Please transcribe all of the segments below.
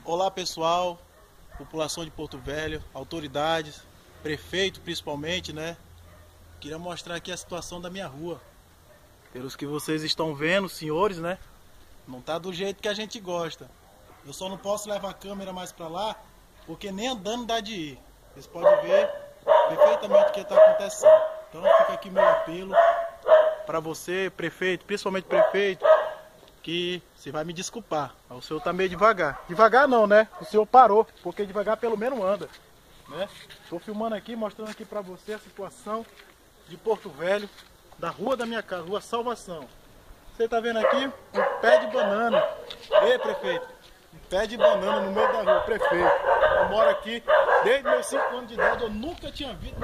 Olá pessoal, população de Porto Velho, autoridades, prefeito principalmente, né? Queria mostrar aqui a situação da minha rua. Pelos que vocês estão vendo, senhores, né? Não tá do jeito que a gente gosta. Eu só não posso levar a câmera mais pra lá, porque nem andando dá de ir. Vocês podem ver perfeitamente o que está acontecendo. Então fica aqui meu apelo para você, prefeito, principalmente prefeito, que você vai me desculpar. O senhor tá meio devagar. Devagar não, né? O senhor parou, porque devagar pelo menos anda, né? Tô filmando aqui, mostrando aqui para você a situação de Porto Velho, da rua da minha casa, Rua Salvação. Você tá vendo aqui um pé de banana. Ei, prefeito, um pé de banana no meio da rua, prefeito. Eu moro aqui desde meus 5 anos de idade, eu nunca tinha visto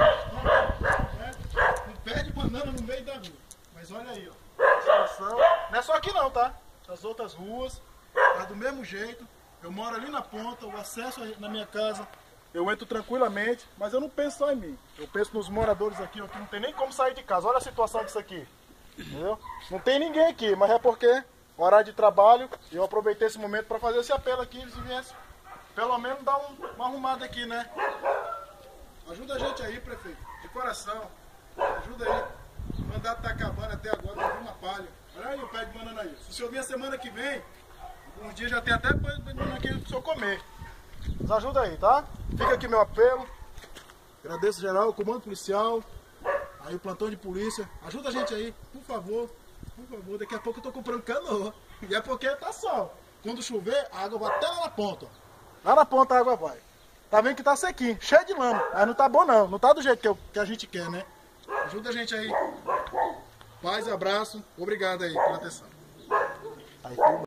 um pé de banana no meio da rua. Mas olha aí, ó, a situação. Não é só aqui não, tá? As outras ruas, tá do mesmo jeito. Eu moro ali na ponta, o acesso na minha casa, eu entro tranquilamente, mas eu não penso só em mim. Eu penso nos moradores aqui, ó, que não tem nem como sair de casa. Olha a situação disso aqui. Entendeu? Não tem ninguém aqui, mas é porque horário de trabalho, eu aproveitei esse momento para fazer esse apelo aqui, se viesse pelo menos dar uma arrumada aqui, né? Ajuda a gente aí, prefeito, de coração. Ajuda aí. O mandato tá acabando até agora, não vi uma palha. Olha aí o pé de banana aí. Se o senhor vir a semana que vem, uns dias já tem até pé de banana aqui pro senhor comer. Mas ajuda aí, tá? Fica aqui meu apelo. Agradeço geral, o comando policial, aí o plantão de polícia. Ajuda a gente aí, por favor. Por favor, daqui a pouco eu tô comprando canoa. E é porque tá sol. Quando chover, a água vai até lá na ponta, ó. Lá na ponta a água vai. Tá vendo que tá sequinho, cheio de lama. Mas não tá bom não, não tá do jeito que a gente quer, né? Ajuda a gente aí. Paz, abraço, obrigado aí pela atenção.